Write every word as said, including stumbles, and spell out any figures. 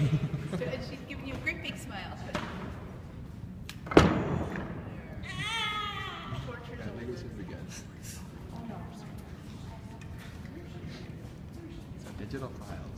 She's giving you a great big smile. I think we should begin. It's a digital file.